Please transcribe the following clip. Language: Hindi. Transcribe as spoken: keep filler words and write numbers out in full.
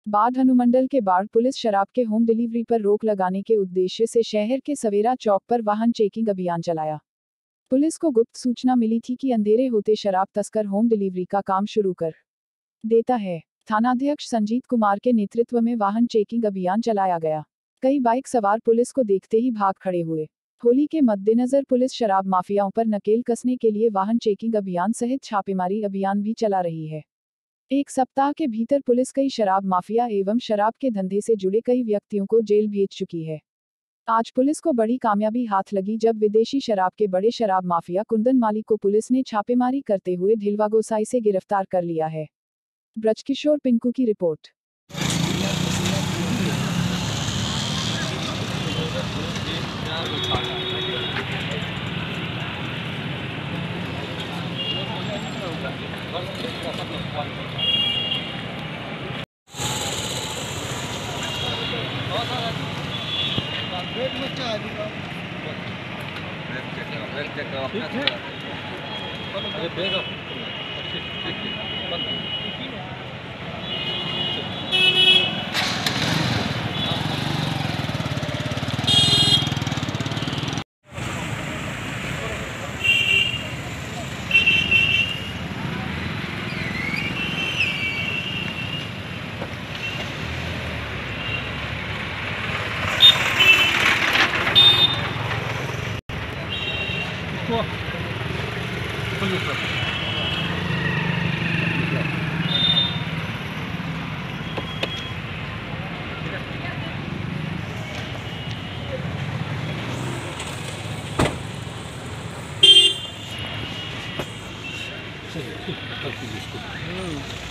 बाढ़ अनुमंडल के बाढ़ पुलिस शराब के होम डिलीवरी पर रोक लगाने के उद्देश्य से शहर के सवेरा चौक पर वाहन चेकिंग अभियान चलाया। पुलिस को गुप्त सूचना मिली थी कि अंधेरे होते शराब तस्कर होम डिलीवरी का काम शुरू कर देता है। थानाध्यक्ष संजीत कुमार के नेतृत्व में वाहन चेकिंग अभियान चलाया गया। कई बाइक सवार पुलिस को देखते ही भाग खड़े हुए। होली के मद्देनजर पुलिस शराब माफियाओं पर नकेल कसने के लिए वाहन चेकिंग अभियान सहित छापेमारी अभियान भी चला रही है। एक सप्ताह के भीतर पुलिस कई शराब माफिया एवं शराब के धंधे से जुड़े कई व्यक्तियों को जेल भेज चुकी है। आज पुलिस को बड़ी कामयाबी हाथ लगी जब विदेशी शराब के बड़े शराब माफिया कुंदन माली को पुलिस ने छापेमारी करते हुए ढिलवा गोसाई से गिरफ्तार कर लिया है। ब्रजकिशोर पिंकू की रिपोर्ट। Чего?